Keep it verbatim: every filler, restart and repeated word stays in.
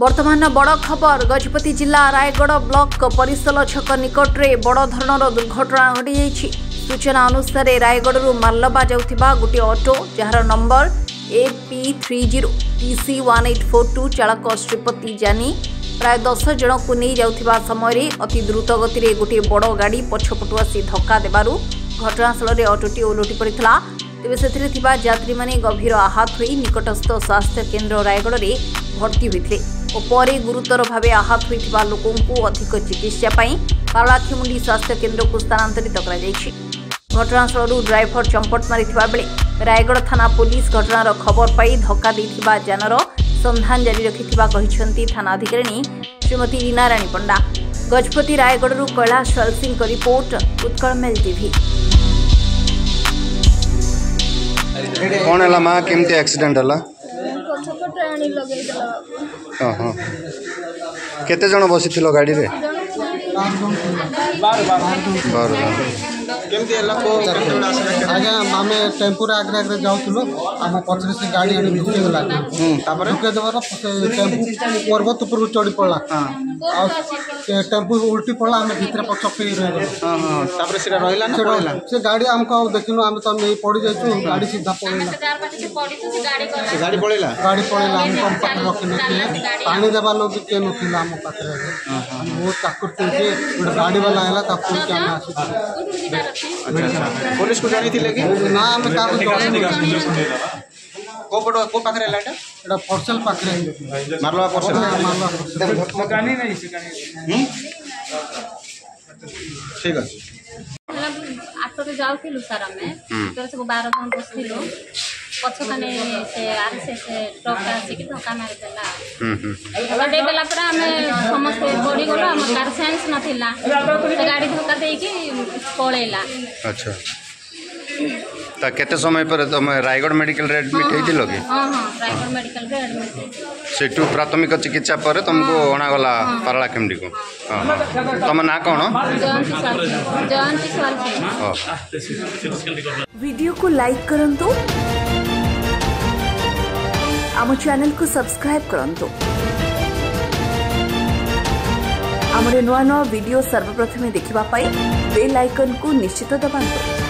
वर्तमान बड़ खबर गजपति जिला रायगढ़ ब्लॉक परिसल छक निकट में बड़ धरणर दुर्घटना घटी जाइछि। सूचना अनुसार रायगढ़ मालवा जाउथिबा गोटे ऑटो जार number A P three zero T C one eight four two चालक श्रीपति जानी प्राय दस जन को नहीं जाउथिबा समय अति द्रुत गति में गोटे बड़ गाड़ी पछपटु आसी धक्का देबारु घटनास्थल में ऑटोटी ओलटी पड़ता। तेज से यात्री माने गभीर आहत हो निकटस्थ स्वास्थ्य केन्द्र रायगढ़ में भर्ती होते और गुरुतर भाव आहत होता लोकों को अधिक चिकित्सा पारलाखेमुंडी स्वास्थ्य केन्द्र को स्थानांतरित कर घटनास्थल ड्राइवर चंपट मारी बेले रायगढ़ थाना पुलिस घटनार खबर पाई धक्का देथिबा जानर संधान जारी रखिथिबा थाना अधिकारी Shrimati Rina Rani Panda. Gajapati Rayagada Kailash Singh report Utkal mail TV. कौन है माँ केमती एक्सीडेंट है? केते जन बसी थिलो गाड़ी रे? आज्ञा आम टेम्पू आगे आगे जाऊँ आम पचर से गाड़ी आगे ढुके गला ढुके देवार टेम्पू पर्वत उपर चढ़ी पड़ा टेम्पू उल्टी पड़ा आम भितर पचक रहा से गाड़ी आमको देखिनु आम तो नहीं पड़ जाइए गाड़ी सीधा पड़ेगा गाड़ी पड़ेगा गाड़ी पड़ेगा आम कम पाखे रखी पानी देवा लोग किए ना आम पाखे बहुत काकुर गोटे गाड़ी वाला है पुलिस को जानी थी ना आम क्या को पड़ो को पाखरे लाटा एटा फरसल पाखरे मारलवा फरसल मारलवा गानी नहीं से गानी ठीक है आटो रे जाउथिलु सारा में तो सब बारह जन बसथिलु पछकाने से आर से से ट्रक आसी कि धक्का मार देला हम्म हम्म देला पर हमें समस्त बॉडी गलो हम कार सेंस नथिला गाड़ी धक्का दे कि पळेला। अच्छा ता केते समय पर तुम रायगढ़ मेडिकल रे एडमिट हेतिलो कि? हां हां रायगढ़ मेडिकल रे एडमिट सेटू प्राथमिक चिकित्सा पर तुमको ओणा गला पारलाखेमुंडी को। हां तुम ना कोन? जयंती साल जयंती साल। वीडियो को लाइक करंतु आम चैनल को सब्सक्राइब करंतु आमरे नुआ नुआ वीडियो सर्वप्रथमे देखिबा पाई बेल आइकन को निश्चित दबांतु।